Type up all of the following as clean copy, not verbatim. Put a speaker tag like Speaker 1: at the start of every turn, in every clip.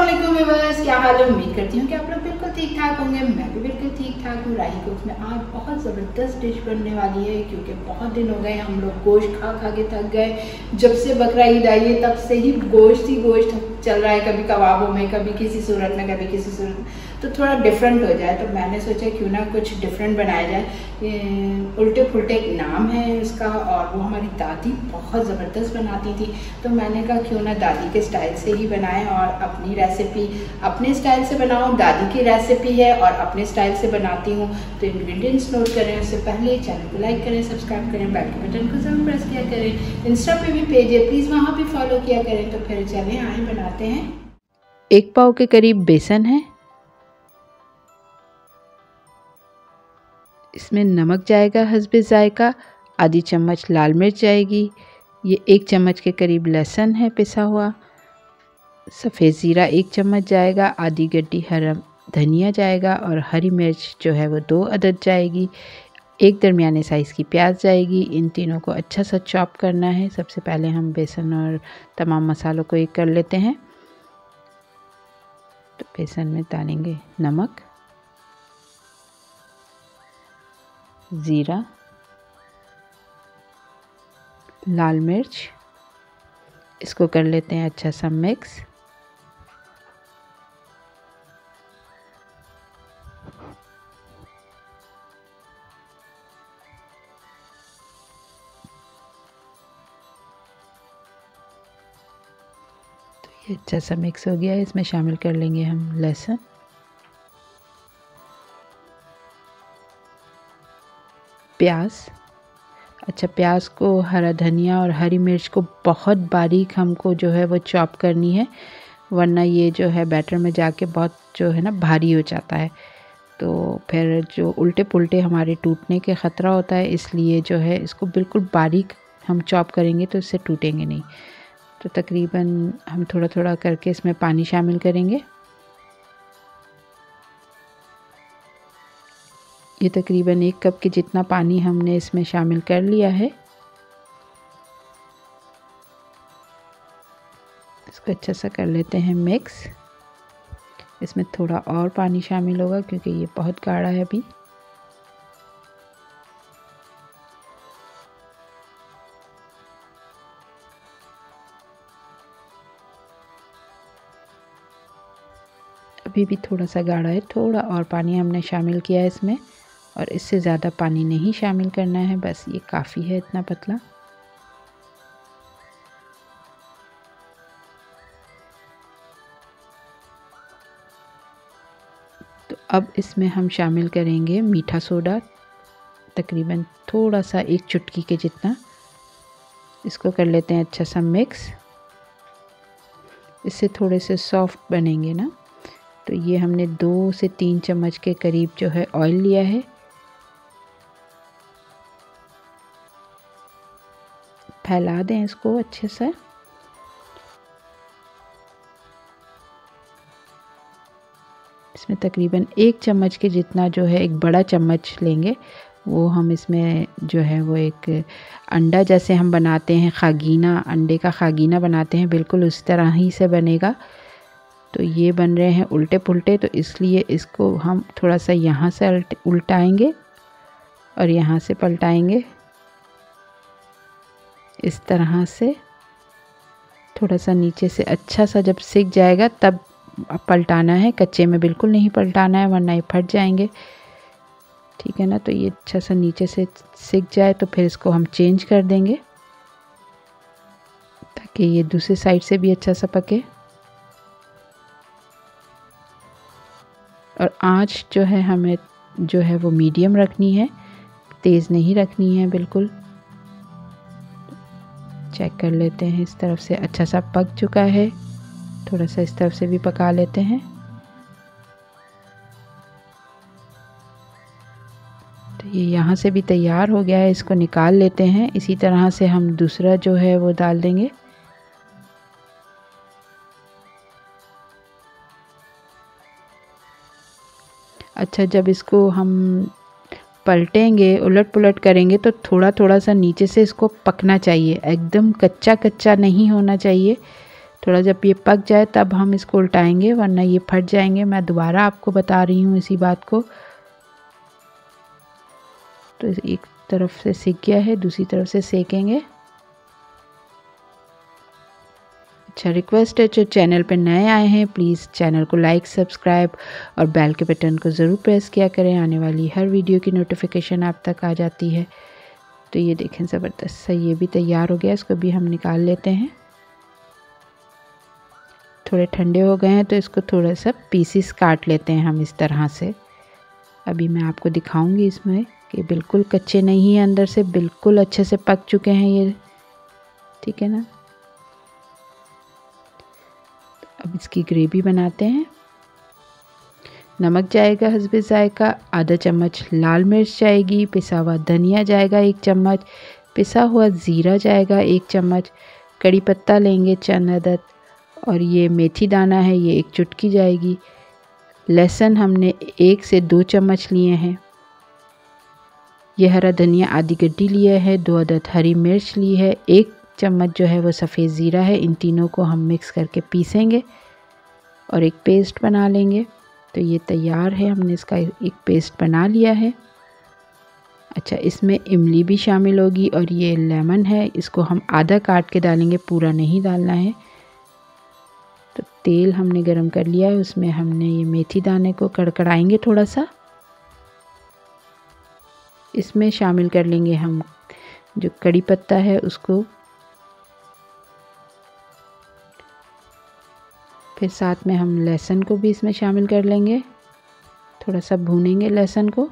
Speaker 1: अस्सलामुअलैकुम व्यूअर्स, क्या हाल है। उम्मीद करती हूँ कि आप लोग बिल्कुल ठीक ठाक होंगे। मैं भी बिल्कुल ठीक ठाक हूँ। राही कुक्स में आज बहुत ज़बरदस्त डिश बनने वाली है, क्योंकि बहुत दिन हो गए हम लोग गोश्त खा खा के थक गए। जब से बकरा ईद आई है तब से ही गोश्त चल रहा है, कभी कबाबों में, कभी किसी सूरत में, कभी किसी सूरत में। तो थोड़ा डिफरेंट हो जाए, तो मैंने सोचा क्यों ना कुछ डिफरेंट बनाया जाए। उल्टे फुल्टे एक नाम है उसका, और वो हमारी दादी बहुत ज़बरदस्त बनाती थी। तो मैंने कहा क्यों ना दादी के स्टाइल से ही बनाएं और अपनी रेसिपी अपने स्टाइल से बनाऊं। दादी की रेसिपी है और अपने स्टाइल से बनाती हूँ। तो इंग्रेडिएंट्स नोट करें, उससे पहले चैनल को लाइक करें, सब्सक्राइब करें, बेल के बटन को ज़रूर प्रेस किया करें। इंस्टा पे भी पेज है, प्लीज़ वहाँ भी फॉलो किया करें। तो फिर चलें आए बनाते हैं।
Speaker 2: 1 पाव के करीब बेसन है, इसमें नमक जाएगा हस्बे जायका, आधी चम्मच लाल मिर्च जाएगी, ये 1 चम्मच के करीब लहसुन है पिसा हुआ, सफ़ेद ज़ीरा 1 चम्मच जाएगा, आधी गड्डी हरा धनिया जाएगा और हरी मिर्च जो है वो 2 अदद जाएगी, 1 दरमियाने साइज़ की प्याज जाएगी। इन तीनों को अच्छा सा चॉप करना है। सबसे पहले हम बेसन और तमाम मसालों को एक कर लेते हैं। तो बेसन में डालेंगे नमक, ज़ीरा, लाल मिर्च, इसको कर लेते हैं अच्छा सा मिक्स। तो ये अच्छा सा मिक्स हो गया है। इसमें शामिल कर लेंगे हम लहसुन, प्याज। अच्छा, प्याज को, हरा धनिया और हरी मिर्च को बहुत बारीक हमको जो है वो चॉप करनी है, वरना ये जो है बैटर में जाके बहुत जो है ना भारी हो जाता है। तो फिर जो उल्टे पुल्टे हमारे टूटने के ख़तरा होता है, इसलिए जो है इसको बिल्कुल बारीक हम चॉप करेंगे तो इससे टूटेंगे नहीं। तो तकरीबन हम थोड़ा थोड़ा करके इसमें पानी शामिल करेंगे। ये तकरीबन 1 कप के जितना पानी हमने इसमें शामिल कर लिया है। इसको अच्छा सा कर लेते हैं मिक्स। इसमें थोड़ा और पानी शामिल होगा क्योंकि ये बहुत गाढ़ा है अभी। अभी भी थोड़ा सा गाढ़ा है, थोड़ा और पानी हमने शामिल किया है इसमें, और इससे ज़्यादा पानी नहीं शामिल करना है, बस ये काफ़ी है इतना पतला। तो अब इसमें हम शामिल करेंगे मीठा सोडा, तकरीबन थोड़ा सा 1 चुटकी के जितना। इसको कर लेते हैं अच्छा सा मिक्स। इससे थोड़े से सॉफ्ट बनेंगे ना। तो ये हमने 2 से 3 चम्मच के करीब जो है ऑयल लिया है। फैला दें इसको अच्छे से। इसमें तकरीबन 1 चम्मच के जितना जो है, एक बड़ा चम्मच लेंगे, वो हम इसमें जो है वो एक अंडा जैसे हम बनाते हैं, खागीना, अंडे का खागीना बनाते हैं, बिल्कुल उस तरह ही से बनेगा। तो ये बन रहे हैं उल्टे पुल्टे, तो इसलिए इसको हम थोड़ा सा यहाँ से उल्टाएंगे और यहाँ से पलटाएंगे, इस तरह से। थोड़ा सा नीचे से अच्छा सा जब सिक जाएगा तब पलटाना है, कच्चे में बिल्कुल नहीं पलटाना है वरना ये फट जाएंगे, ठीक है ना। तो ये अच्छा सा नीचे से सिक जाए तो फिर इसको हम चेंज कर देंगे ताकि ये दूसरी साइड से भी अच्छा सा पके। और आँच जो है हमें जो है वो मीडियम रखनी है, तेज़ नहीं रखनी है बिल्कुल। चेक कर लेते हैं, इस तरफ से अच्छा सा पक चुका है, थोड़ा सा इस तरफ से भी पका लेते हैं। तो ये यहाँ से भी तैयार हो गया है, इसको निकाल लेते हैं। इसी तरह से हम दूसरा जो है वो डाल देंगे। अच्छा, जब इसको हम पलटेंगे, उलट पुलट करेंगे, तो थोड़ा थोड़ा सा नीचे से इसको पकना चाहिए, एकदम कच्चा कच्चा नहीं होना चाहिए। थोड़ा जब ये पक जाए तब हम इसको उल्टाएंगे, वरना ये फट जाएंगे। मैं दोबारा आपको बता रही हूँ इसी बात को। तो एक तरफ से सिक गया है, दूसरी तरफ से सेकेंगे। अच्छा, रिक्वेस्ट है जो चैनल पे नए आए हैं प्लीज़ चैनल को लाइक, सब्सक्राइब और बेल के बटन को ज़रूर प्रेस किया करें। आने वाली हर वीडियो की नोटिफिकेशन आप तक आ जाती है। तो ये देखें ज़बरदस्त सा ये भी तैयार हो गया। इसको भी हम निकाल लेते हैं। थोड़े ठंडे हो गए हैं तो इसको थोड़ा सा पीसीस काट लेते हैं हम इस तरह से। अभी मैं आपको दिखाऊंगी इसमें कि बिल्कुल कच्चे नहीं हैं, अंदर से बिल्कुल अच्छे से पक चुके हैं ये, ठीक है ना। अब इसकी ग्रेवी बनाते हैं। नमक जाएगा हस्बे जायका, आधा चम्मच लाल मिर्च जाएगी, पिसा हुआ धनिया जाएगा 1 चम्मच, पिसा हुआ ज़ीरा जाएगा 1 चम्मच, कड़ी पत्ता लेंगे चंद अदद, और ये मेथी दाना है ये 1 चुटकी जाएगी। लहसुन हमने 1 से 2 चम्मच लिए हैं। ये हरा धनिया आधी गड्डी लिया है, 2 अदद हरी मिर्च ली है, 1 चम्मच जो है वो सफ़ेद ज़ीरा है। इन तीनों को हम मिक्स करके पीसेंगे और एक पेस्ट बना लेंगे। तो ये तैयार है, हमने इसका एक पेस्ट बना लिया है। अच्छा, इसमें इमली भी शामिल होगी और ये लेमन है, इसको हम आधा काट के डालेंगे, पूरा नहीं डालना है। तो तेल हमने गरम कर लिया है, उसमें हमने ये मेथी दाने को कड़कड़ाएंगे थोड़ा सा। इसमें शामिल कर लेंगे हम जो कड़ी पत्ता है उसको, फिर साथ में हम लहसुन को भी इसमें शामिल कर लेंगे। थोड़ा सा भूनेंगे लहसुन को।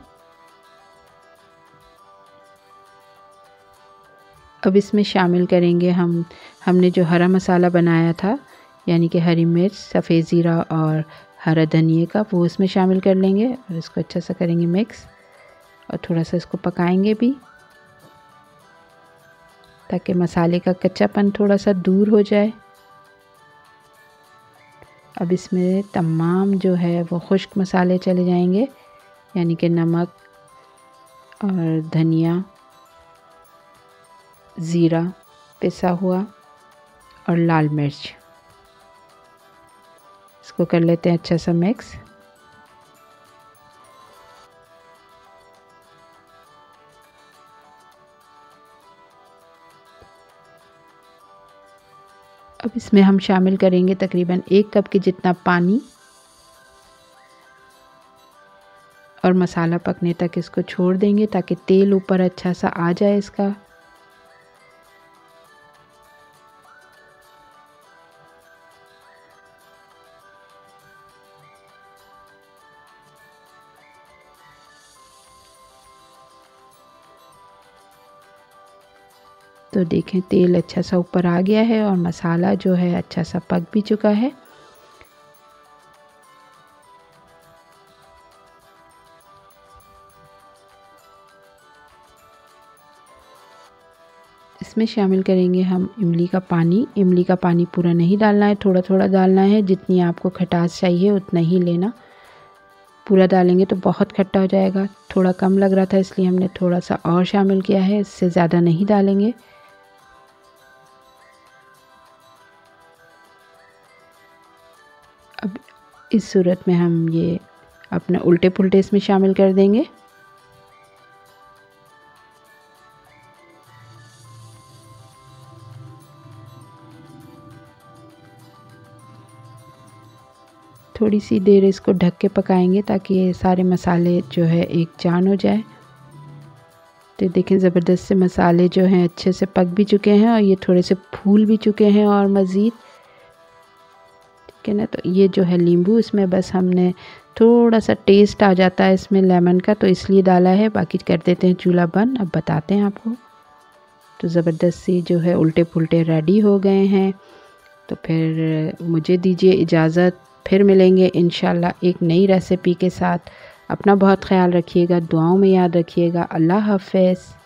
Speaker 2: अब इसमें शामिल करेंगे हमने जो हरा मसाला बनाया था, यानी कि हरी मिर्च, सफ़ेद ज़ीरा और हरा धनिया का, वो इसमें शामिल कर लेंगे और इसको अच्छा सा करेंगे मिक्स और थोड़ा सा इसको पकाएंगे भी ताकि मसाले का कच्चापन थोड़ा सा दूर हो जाए। अब इसमें तमाम जो है वो खुश्क मसाले चले जाएंगे, यानी कि नमक और धनिया, ज़ीरा पिसा हुआ और लाल मिर्च। इसको कर लेते हैं अच्छा सा मिक्स। अब इसमें हम शामिल करेंगे तकरीबन 1 कप के जितना पानी और मसाला पकने तक इसको छोड़ देंगे ताकि तेल ऊपर अच्छा सा आ जाए इसका। तो देखें तेल अच्छा सा ऊपर आ गया है और मसाला जो है अच्छा सा पक भी चुका है। इसमें शामिल करेंगे हम इमली का पानी। इमली का पानी पूरा नहीं डालना है, थोड़ा थोड़ा डालना है। जितनी आपको खटास चाहिए उतना ही लेना। पूरा डालेंगे तो बहुत खट्टा हो जाएगा। थोड़ा कम लग रहा था इसलिए हमने थोड़ा सा और शामिल किया है, इससे ज़्यादा नहीं डालेंगे। अब इस सूरत में हम ये अपना उल्टे पुल्टे इसमें शामिल कर देंगे। थोड़ी सी देर इसको ढक के पकाएंगे ताकि ये सारे मसाले जो है एक जान हो जाए। तो देखें ज़बरदस्त से मसाले जो हैं अच्छे से पक भी चुके हैं और ये थोड़े से फूल भी चुके हैं और मज़ीद, ठीक है ना। तो ये जो है नींबू, इसमें बस हमने थोड़ा सा टेस्ट आ जाता है इसमें लेमन का, तो इसलिए डाला है। बाकी कर देते हैं चूल्हा बंद। अब बताते हैं आपको। तो ज़बरदस्त सी जो है उल्टे पुल्टे रेडी हो गए हैं। तो फिर मुझे दीजिए इजाज़त, फिर मिलेंगे इंशाल्लाह एक नई रेसिपी के साथ। अपना बहुत ख्याल रखिएगा, दुआओं में याद रखिएगा। अल्लाह हाफ़िज़।